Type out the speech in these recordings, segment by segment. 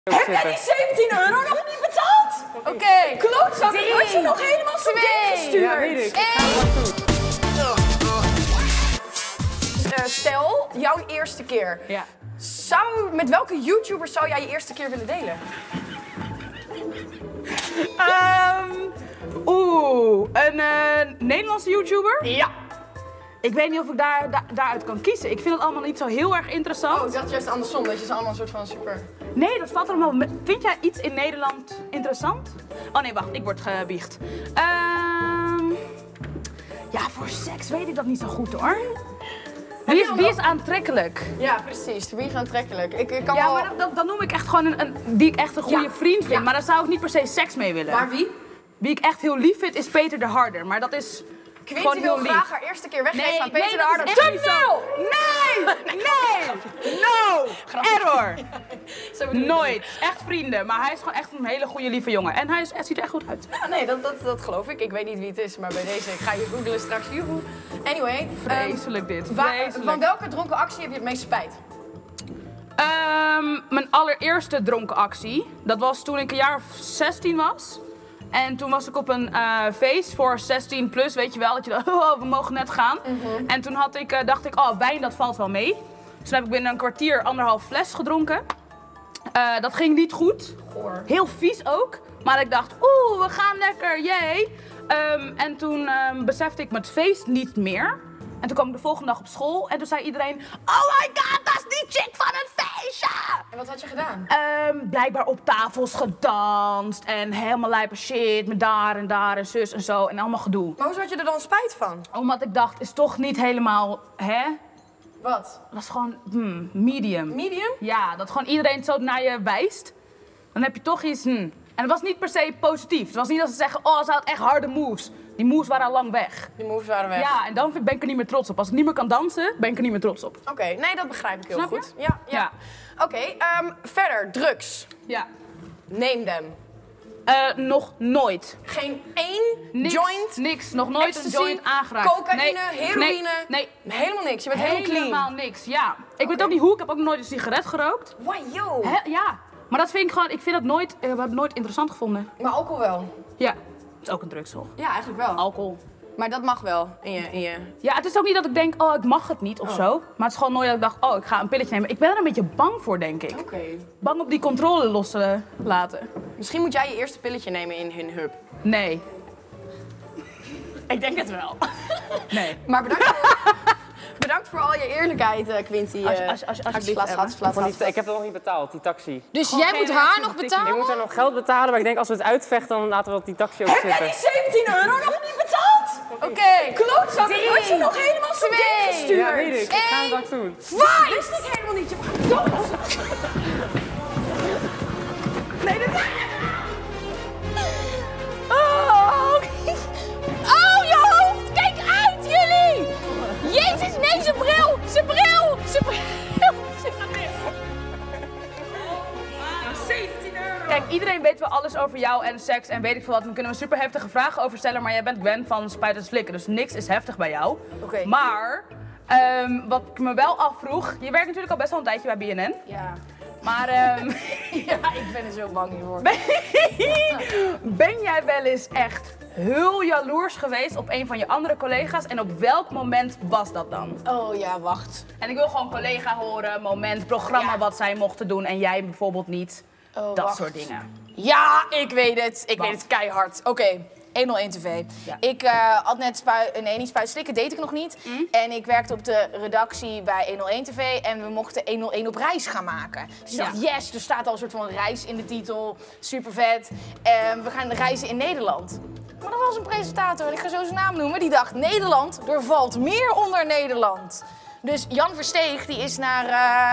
Heb jij die 17 euro nog niet betaald? Oké. Klootzak, ik had je nog helemaal zo gestuurd. Ja, weet ik. Stel, jouw eerste keer. Ja. Met welke YouTuber zou jij je eerste keer willen delen? Een Nederlandse YouTuber? Ja. Ik weet niet of ik daaruit kan kiezen. Ik vind het allemaal niet zo heel erg interessant. Oh, ik dacht juist andersom, dat je ze allemaal een soort van super... Nee, dat valt allemaal mee. Vind jij iets in Nederland interessant? Oh nee, wacht, ik word gebiecht. Ja, voor seks weet ik dat niet zo goed hoor. Wie is aantrekkelijk? Ja, precies. Wie is aantrekkelijk? Ik kan Ja, wel... maar dat noem ik echt gewoon die ik echt een goede vriend vind. Ja. Maar daar zou ik niet per se seks mee willen. Maar wie? Wie ik echt heel lief vind is Peter de Harder. Maar dat is Quinty gewoon wil heel lief. graag haar eerste keer weggeven aan Peter de dat Harder. is echt niet zo. Nee! No! Error! Nooit. Echt vrienden. Maar hij is gewoon echt een hele goede lieve jongen. En hij ziet er echt goed uit. Ja, nee, dat geloof ik. Ik weet niet wie het is, maar bij deze, ik ga je googlen straks. Joehoe. Anyway. Vreselijk dit. Vreselijk. Van welke dronken actie heb je het meest spijt? Mijn allereerste dronken actie, dat was toen ik een jaar of 16 was. En toen was ik op een feest voor 16 plus, weet je wel, dat je dacht, oh, we mogen net gaan. En toen dacht ik, oh, wijn dat valt wel mee. Dus toen heb ik binnen een kwartier 1,5 fles gedronken. Dat ging niet goed. Goor. Heel vies ook. Maar ik dacht, we gaan lekker, jee. En toen besefte ik me het feest niet meer. En toen kwam ik de volgende dag op school en toen zei iedereen, oh my god, dat is die chick van het feestje! En wat had je gedaan? Blijkbaar op tafels gedanst en helemaal lijpe shit met daar en zus en zo en allemaal gedoe. Maar hoezo had je er dan spijt van? Omdat ik dacht, is toch niet helemaal, hè? Wat? Dat was gewoon, medium. Medium? Ja, dat gewoon iedereen zo naar je wijst. Dan heb je toch iets, En het was niet per se positief. Het was niet dat ze zeggen, oh, ze had echt harde moves. Die moves waren al lang weg. Die moves waren weg. Ja, en dan ben ik er niet meer trots op. Als ik niet meer kan dansen, ben ik er niet meer trots op. Oké, nee, dat begrijp ik heel Snap je? goed. Ja. Oké, verder, drugs. Ja. Name them. Nog nooit. Geen één Niks, joint, niks. Nog nooit ecstasy, een joint aangeraakt. cocaïne, heroïne. Nee. Helemaal niks. Je bent helemaal clean. Helemaal niks, ja. Ik weet ook niet hoe. Ik heb ook nog nooit een sigaret gerookt. Wow, yo. Ja. Maar dat vind ik gewoon, ik vind dat nooit, we hebben het nooit interessant gevonden. Maar alcohol wel. Ja. Het is ook een drugs, toch? Ja, eigenlijk wel. Alcohol. Maar dat mag wel in je... Ja, het is ook niet dat ik denk, oh, ik mag het niet of zo. Maar het is gewoon nooit dat ik dacht, oh, ik ga een pilletje nemen. Ik ben er een beetje bang voor, denk ik. Oké. Bang op die controle los te laten. Misschien moet jij je eerste pilletje nemen in hun hub. Nee. Ik denk het wel. Nee. Maar bedankt voor al je eerlijkheid, Quinty. Alsjeblieft, Ik heb dat nog niet betaald, die taxi. Dus Gewoon jij geen moet haar reactie nog op TikTok. Ik betalen? moet er nog geld betalen, maar ik denk als we het uitvechten, dan laten we dat die taxi ook Heb jij zitten. die 17 euro nog niet betaald? Oké. Klootzak, ik had je nog helemaal zo gestuurd. Ja, weet ik. Ik ga het straks doen. Wat? Wist ik helemaal niet. Je gaat dood. Nee, dit is... Oh, je hoofd! Kijk uit, jullie! Jezus, nee, zijn bril! Zijn bril! Zijn bril! Kijk, iedereen weet wel alles over jou en seks en weet ik veel wat. Dan kunnen we super heftige vragen over stellen, maar jij bent Gwen van Spuiten en Slikken, dus niks is heftig bij jou. Oké. Maar, wat ik me wel afvroeg, je werkt natuurlijk al best wel een tijdje bij BNN. Ja. Maar, Ja, ik ben er zo bang hiervoor. ben jij wel eens echt heel jaloers geweest op een van je andere collega's en op welk moment was dat dan? Oh ja, wacht. En ik wil gewoon collega horen, moment, programma Ja. wat zij mochten doen en jij bijvoorbeeld niet. Oh, Dat wacht. soort dingen. Ja, ik weet het. Ik Wat? weet het keihard. Oké, 101 TV. Ja. Ik had net niet Spuiten Slikken, deed ik nog niet. En ik werkte op de redactie bij 101 TV en we mochten 101 op reis gaan maken. Dus ik dacht, yes, er staat al een soort van reis in de titel. Super vet. We gaan reizen in Nederland. Maar er was een presentator, en ik ga zo zijn naam noemen, die dacht, Nederland, er valt meer onder Nederland. Dus Jan Versteeg, die is naar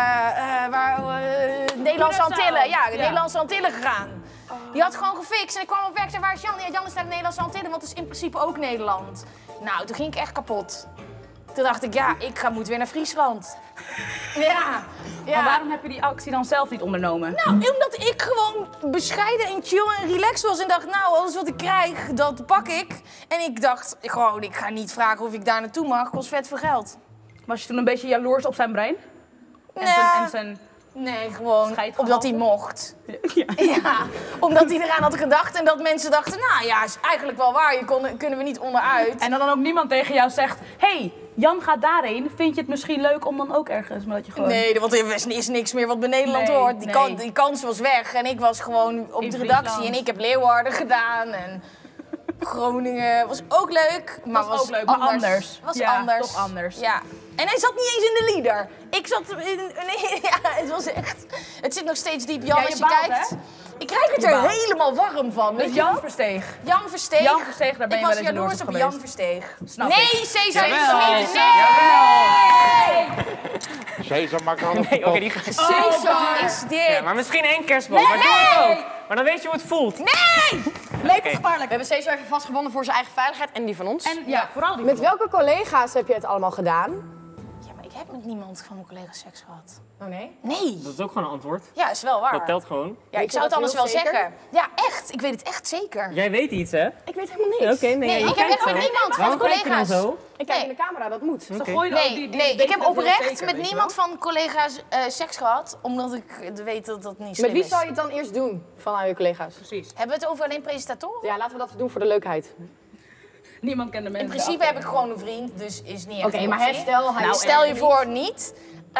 Nederlandse Antillen. Ja, de Nederlandse Antillen gegaan. Die had gewoon gefixt en ik kwam op werk en zei, waar is Jan? Ja, Jan is naar de Nederlandse Antillen, want het is in principe ook Nederland. Nou, toen ging ik echt kapot. Toen dacht ik, ja, moet weer naar Friesland. Ja. Maar waarom heb je die actie dan zelf niet ondernomen? Nou, omdat ik gewoon bescheiden en chill en relaxed was en dacht, nou, alles wat ik krijg, dat pak ik. En ik dacht gewoon, ik ga niet vragen of ik daar naartoe mag, kost vet veel geld. Was je toen een beetje jaloers op zijn brein? En Ja. zijn Nee, gewoon Scheidgehalte? omdat hij mocht. Ja. Ja, omdat hij eraan had gedacht en dat mensen dachten, nou ja, is eigenlijk wel waar, kunnen we niet onderuit. En dan ook niemand tegen jou zegt, hey, Jan gaat daarheen, vind je het misschien leuk om dan ook ergens, maar dat je gewoon... Nee, want er is niks meer wat bij Nederland Nee, hoort. nee. Die kans was weg en ik was gewoon op In de redactie Friesland. en ik heb Leeuwarden gedaan en Groningen was ook leuk, maar Was ook leuk, maar anders. Was Ja, anders. toch anders. Ja. En hij zat niet eens in de leader. Ik zat ja, het was echt... Het zit nog steeds diep, Jan, Ja, je als je baalt, kijkt. hè? Ik krijg het Je er baalt. helemaal warm van. Met Weet je Jan wel? Versteeg. Jan Versteeg. Jan Versteeg, daar ben je ik wel was eens jaloers jaloers op op geweest. Jan Versteeg. Snap Nee, ik. Cesar is Jawel. niet. Nee! Cesar maakt alles Nee, oké, kapot. die Cesar is dit. Ja, maar misschien 1 kerstboom. Maar doe het ook. Maar dan weet je hoe het voelt. Levensgevaarlijk. We hebben steeds even vastgebonden voor zijn eigen veiligheid en die van ons. En ja, vooral die Met welke collega's heb je het allemaal gedaan? Ja, maar ik heb met niemand van mijn collega's seks gehad. Oh nee? Nee. Dat is ook gewoon een antwoord. Ja, is wel waar. Dat telt gewoon. Ja, ik je zou het dat anders heel wel zeker? zeggen. Ja, echt. Ik weet het echt zeker. Jij weet iets, hè? Ik weet helemaal niks. Oké, nee. Nee, je ik heb kijkt echt met zo. niemand van Waarom mijn kijk je dan collega's. zo? Ik kijk Nee. in de camera, dat moet. Zo gooi je ook Nee, die nee, ik weet heb dat heel oprecht zeker, met weet je niemand van collega's seks gehad, omdat ik weet dat dat niet slim Met wie is. zou je het dan eerst doen van al je collega's? Precies. Hebben we het over alleen presentatoren? Ja, laten we dat doen voor de leukheid. Niemand kent de mensen. In principe heb ik gewoon een vriend, dus is niet echt Oké, een maar optie. stel, hij Nou, is stel er je niet. voor niet.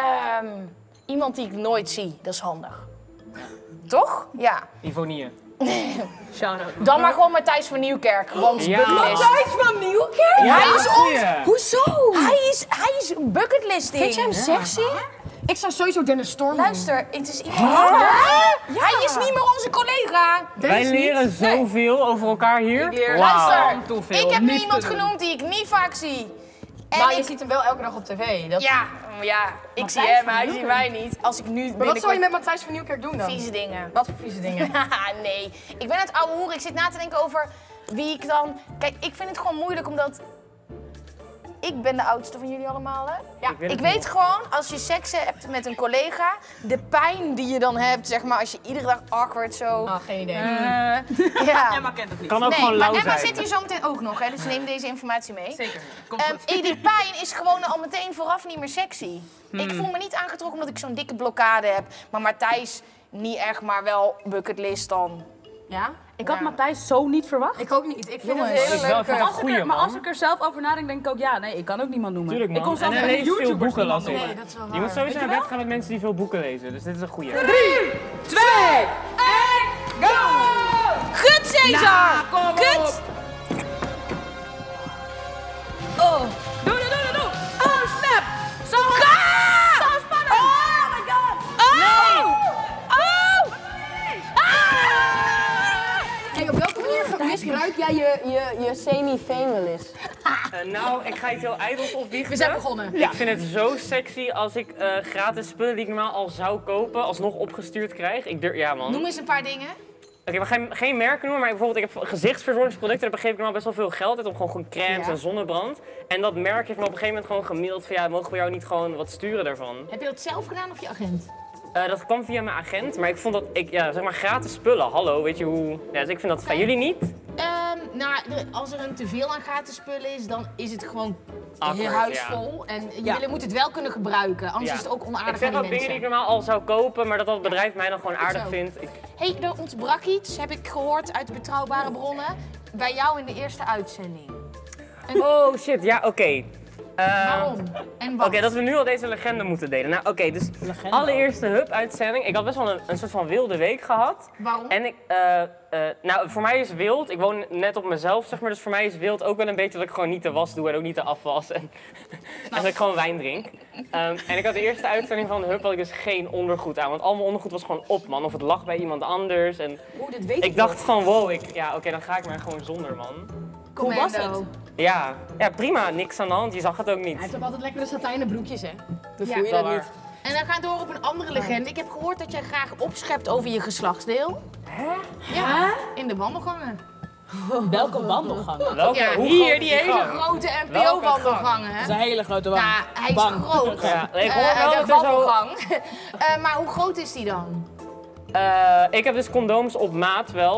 Iemand die ik nooit zie, dat is handig. Toch? Ja. Ivonie. Shout-out. Dan maar gewoon Matthijs van Nieuwkerk. Want Ja. bucketlist. van Nieuwkerk? Ja, Hij is goeie. Hoezo? Hij is bucketlisting. Vind je hem sexy? Ik zou sowieso Dennis Storm doen. Luister, het is iemand. Hij is niet meer onze collega. Wij leren zoveel over elkaar hier. Luister, Te veel, ik heb nu niet iemand te doen. genoemd die ik niet vaak zie. En Maar je ik, ziet hem wel elke dag op tv. Dat... ja, ik zie hem, maar hij ziet mij niet. Als ik nu Maar wat zou je met Matthijs van Nieuwkerk doen dan? vieze dingen. Wat voor vieze dingen? Nee, ik ben het ouwe hoer. Ik zit na te denken over wie ik dan... Kijk, ik vind het gewoon moeilijk omdat... Ik ben de oudste van jullie allemaal, hè? Ja, ik weet gewoon, als je seks hebt met een collega, de pijn die je dan hebt, zeg maar, als je iedere dag awkward zo... Oh, geen idee. ja. Emma kent het niet. Kan ook Nee, gewoon maar lauw Emma zijn. zit hier zo meteen ook nog, hè, dus neem deze informatie mee. Zeker. Komt goed. Die pijn is gewoon al meteen vooraf niet meer sexy. Ik voel me niet aangetrokken omdat ik zo'n dikke blokkade heb. Maar Matthijs niet echt, maar wel bucketlist dan. Ja? Ik had Matthijs zo niet verwacht. Ik ook niet. Ik vind Jongens, het Dat een is hele wel leuke... even een goeie, Maar als man. ik er zelf over nadenk, denk ik ook, ja, nee, ik kan ook niemand noemen. Tuurlijk, Ik kon man. zelfs En hij bij leest veel YouTubers boeken, niemand las ik. noemen. dat is wel Je moet waar. sowieso naar bed gaan met mensen die veel boeken lezen. Dus dit is een goeie. 3, 2, 1, go! Gut, Cesar! Kom op! Gut! Oh. Doe! Oh, snap! Zo spannend! Oh my god! Oh! Oh! Hey, op welke manier misbruik jij je semi-fame wel eens? Nou, ik ga iets heel ijdels opbiechten. We zijn begonnen. Ik vind het zo sexy als ik gratis spullen die ik normaal al zou kopen, alsnog opgestuurd krijg. Ja, man. Noem eens een paar dingen. Oké, maar geen merken noemen, maar bijvoorbeeld ik heb gezichtsverzorgingsproducten, daar geef ik normaal best wel veel geld uit om gewoon crèmes Ja. en zonnebrand. En dat merk heeft me op een gegeven moment gewoon gemaild van ja, mogen we jou niet gewoon wat sturen daarvan? Heb je dat zelf gedaan of je agent? Dat kwam via mijn agent, maar ik vond dat, zeg maar gratis spullen, hallo, weet je hoe? Ja, dus ik vind dat van jullie niet. Als er een teveel aan gratis spullen is, dan is het gewoon Awkward, je huis ja. vol. En je moet het wel kunnen gebruiken, anders Ja. is het ook Ik onaardig zeg aan ook die dingen die mensen. ik normaal al zou kopen, maar dat het bedrijf mij dan gewoon aardig zo. vindt. Hé, er ontbrak iets, heb ik gehoord uit betrouwbare bronnen, bij jou in de eerste uitzending. Oh shit, ja oké. Waarom? En wat? Oké, dat we nu al deze legende moeten delen. Nou oké, dus allereerste Hub-uitzending. Ik had best wel een soort van wilde week gehad. Waarom? En nou voor mij is wild, ik woon net op mezelf zeg maar, dus voor mij is wild ook wel een beetje dat ik gewoon niet de was doe en ook niet de afwas. En dat ik gewoon wijn drink. En ik had de eerste uitzending van de Hub, had ik dus geen ondergoed aan. Want al mijn ondergoed was gewoon op man, of het lag bij iemand anders. En Oeh, dit weet ik dacht van wow, oké, dan ga ik maar gewoon zonder man. Hoe was het? Ja, prima, niks aan de hand, je zag het ook niet. Hij heeft ook altijd lekkere satijnen broekjes, hè? Dan Ja, voel je wel dat waar. niet. En dan gaat door op een andere legende. Ik heb gehoord dat jij graag opschept over je geslachtsdeel. Hè? Ja, in de wandelgangen. Welke wandelgangen? Welke? Ja, Hoe hier, groot die is hele gang? grote Welke NPO-wandelgangen. Dat is een hele grote wang. Ja, hij is Bang. groot. Ja, ik hoor wel de dat er zo... wandelgang. Maar hoe groot is die dan? Ik heb dus condooms op maat wel.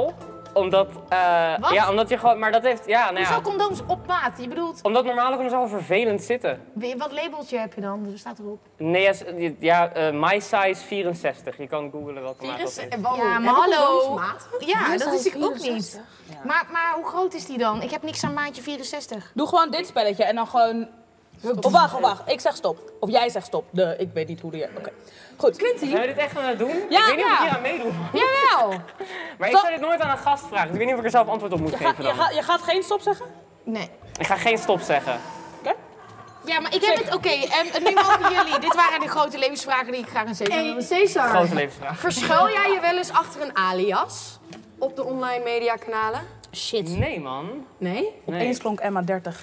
Omdat, ja, omdat je gewoon, maar dat heeft, ja, nou Hoezo ja. condooms op maat? Je bedoelt, Omdat normale condooms al vervelend zitten. wat labeltje heb je dan? Dus staat erop. Nee, ja, my size 64. Je kan googlen welke maat dat is. Ja, maar hallo. Ja, dat is ik ook niet. Maar hoe groot is die dan? Ik heb niks aan maatje 64. Doe gewoon dit spelletje en dan gewoon... Of wacht. Ik zeg stop. Of jij zegt stop. Ik weet niet hoe die... Oké. Goed. Zijn we dit echt aan het doen? Ja, ik weet niet of ja. ik hier aan meedoe. Jawel. Maar ik zou dit nooit aan een gast vragen. Dus ik weet niet of ik er zelf antwoord op moet geven dan. Je gaat geen stop zeggen? Nee. Ik ga geen stop zeggen. Oké. Ja, maar ik heb het... Oké, en nu mogen jullie. Dit waren de grote levensvragen die ik graag aan Cesar wilde. Hey, Cesar, Grote levensvraag. verschuil jij je wel eens achter een alias op de online mediakanalen? Shit. Nee, man. Nee? Opeens klonk Emma 30.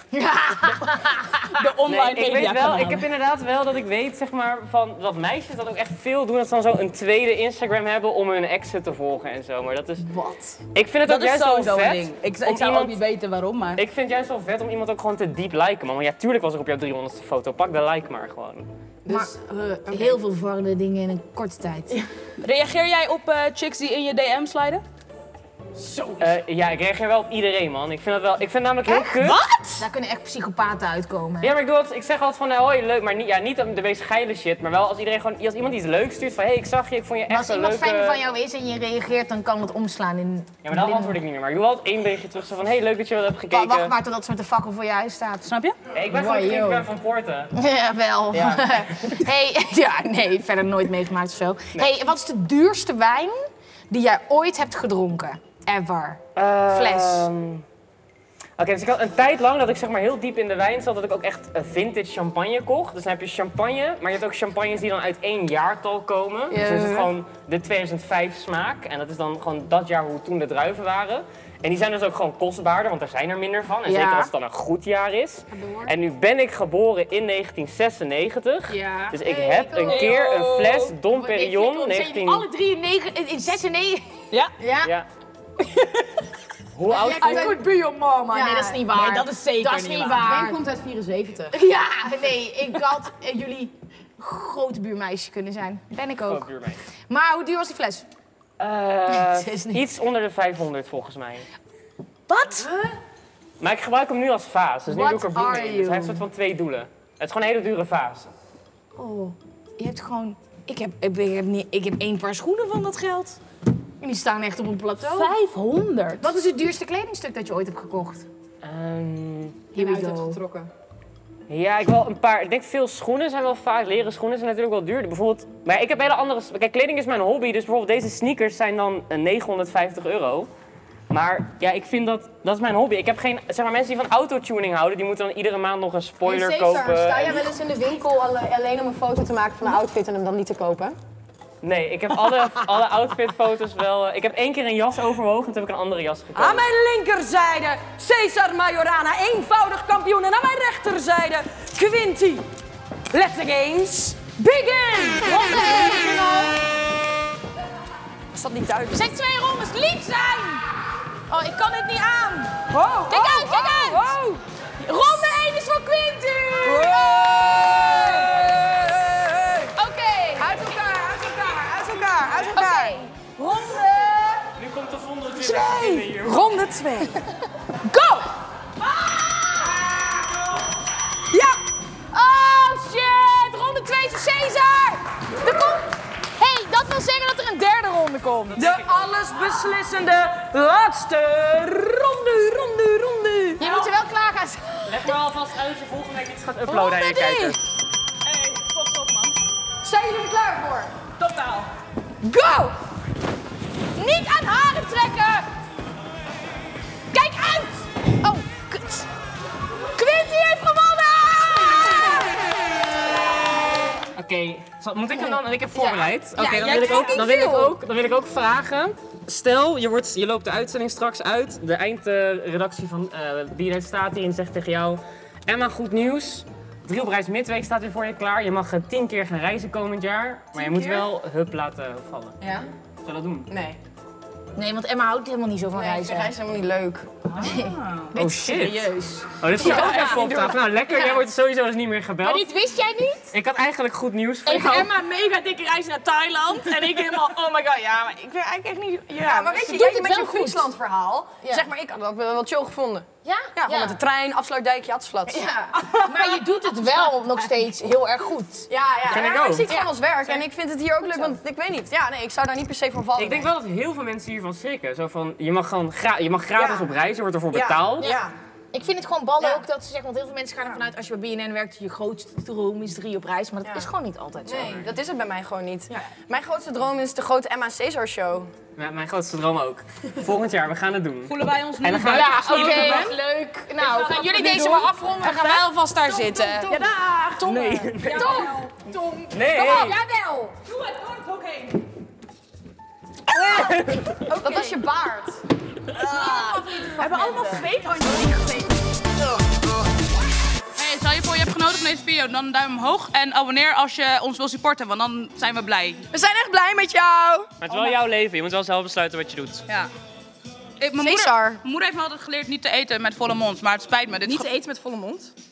De online Nee, ik media weet wel, ik heb inderdaad wel dat ik weet, zeg maar, van dat meisjes dat ook echt veel doen. Dat ze dan zo een tweede Instagram hebben om hun exen te volgen en zo. Maar dat is... Wat? Ik vind het Dat ook is juist wel sowieso een vet. ding. Ik om zou iemand- ook niet weten waarom, maar... Ik vind het juist wel vet om iemand ook gewoon te diep liken, man. Maar ja, tuurlijk was ik op jouw 300ste foto. Pak de like maar gewoon. Maar heel veel verwarrende dingen in een korte tijd. Reageer jij op chicks die in je DM sliden? Ja, ik reageer wel op iedereen, man. Ik vind het wel... Ik vind het namelijk heel kut. Wat? Daar kunnen echt psychopaten uitkomen. Ja, maar ik zeg altijd van, hoi, leuk, maar niet, ja, niet de meest geile shit, maar wel als iedereen gewoon, als iemand iets leuks stuurt van, hey, ik zag je, ik vond je Maar echt als een iemand leuke... fan van jou is en je reageert, dan kan het omslaan in... Ja, maar dan antwoord ik niet meer, maar ik doe altijd één berichtje terug, zo van, hey, leuk dat je wat hebt gekeken. Wacht maar totdat ze met de fakkel voor je huis staat. Snap je? Ja, ik ben gewoon geen fan van Poorten. Ja, wel. Ja. Hey, ja, nee, verder nooit meegemaakt of zo. Hey, wat is de duurste wijn die jij ooit hebt gedronken? Ever. Fles. Oké, dus ik had een tijd lang dat ik zeg maar heel diep in de wijn zat, dat ik ook echt vintage champagne kocht. Dus dan heb je champagne, maar je hebt ook champagnes die dan uit 1 jaartal komen. Dus dan is het gewoon de 2005 smaak. En dat is dan gewoon dat jaar hoe toen de druiven waren. En die zijn dus ook gewoon kostbaarder, want er zijn er minder van. En Ja. zeker als het dan een goed jaar is. En nu ben ik geboren in 1996. Ja. Dus ik heb een keer een fles Dom Perignon 19... Alle drie in 96. Ja? Ja? Ja. Hoe oud I could be your mama. Ja. Nee, dat is niet waar. Nee, dat is zeker Dat is niet niet waar. waar. Ben komt uit 74. Ja, nee, ik had jullie grote buurmeisje kunnen zijn. Ben ik ook. Oh, buurmeisje. Maar hoe duur was die fles? Is niet. Iets onder de 500 volgens mij. Wat? Maar ik gebruik hem nu als vaas, dus nu What doe ik er bloemen are in. Dus you? hij heeft een soort van 2 doelen. Het is gewoon een hele dure vaas. Oh, je hebt gewoon... Ik heb 1 paar schoenen van dat geld. En die staan echt op een plateau. 500? Wat is het duurste kledingstuk dat je ooit hebt gekocht? Here we Uit hebt go. getrokken. Ja, ik wel een paar. Ik denk veel schoenen zijn wel vaak. Leren schoenen zijn natuurlijk wel duur. Bijvoorbeeld, maar ik heb hele andere. Kijk, kleding is mijn hobby, dus bijvoorbeeld deze sneakers zijn dan €950. Maar ja, ik vind dat is mijn hobby. Ik heb geen, zeg maar, mensen die van autotuning houden, die moeten dan iedere maand nog een spoiler Hey, Cesar, kopen. sta jij wel eens in de winkel alleen om een foto te maken van een outfit en hem dan niet te kopen? Nee, ik heb alle outfitfoto's wel. Ik heb 1 keer een jas overwogen en toen heb ik een andere jas gekocht. Aan mijn linkerzijde Cesar Majorana, eenvoudig kampioen. En aan mijn rechterzijde Quinty. Let the games begin! Is dat niet duidelijk? Zeg 2 rondes, lief zijn! Oh, ik kan het niet aan. Wow, Kijk uit, kijk uit! wow. Ronde 1 is voor Quinty! Oké. Uit elkaar. Ronde... Nu komt de volgende hier. Ronde 2. Go! Ja! Oh shit! Ronde 2 is voor Cesar! Er komt... Hey, dat wil zeggen dat er een 3e ronde komt. De allesbeslissende laatste ronde. Je moet er wel klaar gaan staan. Leg maar alvast uit dat je volgende week iets gaat uploaden aan je kijkers. Hey, top man. Zijn jullie er klaar voor? Totaal. Go! Niet aan haren trekken! Kijk uit! Oh, kut. Quinty heeft gewonnen! Oké, moet ik hem dan? En ik heb voorbereid. Ja, Oké, jij dan wil ik hebt ook, dan wil ik ook vragen. Stel, je loopt de uitzending straks uit. De eindredactie van BNN staat hier en zegt tegen jou: Emma, goed nieuws. 3 op reis midweek staat weer voor je klaar. Je mag 10 keer gaan reizen komend jaar. Maar je moet wel hup laten vallen. Ja? Zou je dat doen? Nee. Nee, want Emma houdt helemaal niet zo van reizen. Reizen is helemaal niet leuk. Oh shit. Serieus. Oh, dit is ook even op tafel. Nou, lekker. Jij wordt sowieso eens niet meer gebeld. Maar dit wist jij niet? Ik had eigenlijk goed nieuws voor Heeft jou. Emma mega dikke reis naar Thailand en ik helemaal, oh my god, ja, maar ik vind eigenlijk echt niet... Ja, maar weet je, doet jij het met je wel goed. Friesland verhaal, Ja. zeg maar, ik had dat wel chill gevonden. Ja? Ja, gewoon met de trein, afsluitdijkje, Hatsflats. Ja. Maar je doet het wel nog steeds heel erg goed. Ja, Vind ik maar ook. ik zie het gewoon als werk en ik vind het hier ook leuk, want ik weet niet. Ja, nee, ik zou daar niet per se van vallen. Ik denk wel dat heel veel mensen hiervan schrikken. Zo van, je mag gewoon gratis Ja. op reizen, wordt ervoor Ja. betaald. Ja. Ik vind het gewoon ballen Ja. ook dat ze zeggen, want heel veel mensen gaan ervan uit als je bij BNN werkt, je grootste droom is 3 op reis. Maar dat is gewoon niet altijd zo. Nee, dat is het bij mij gewoon niet. Mijn grootste droom is de grote Emma Cesar show. Ja, mijn grootste droom ook. Volgend jaar, we gaan het doen. Voelen wij ons nu En dan gaan we- Ja, buitengesloten, oké, hè? leuk. Nou, gaan jullie nu deze doen? maar afronden? Dan gaan wij alvast daar zitten. Ja, dag! Tom. Nee. Tom. Nee. Jawel. Doe het, door het hok heen. Dat was je baard. We hebben allemaal zweethandjes ingezeten. Hey, stel je voor je hebt genoten van deze video, dan een duim omhoog en abonneer als je ons wil supporten, want dan zijn we blij. We zijn echt blij met jou. Maar het is wel jouw leven, je moet wel zelf besluiten wat je doet. Ja. Mijn Cesar. moeder heeft me altijd geleerd niet te eten met volle mond, maar het spijt me. Niet te eten met volle mond.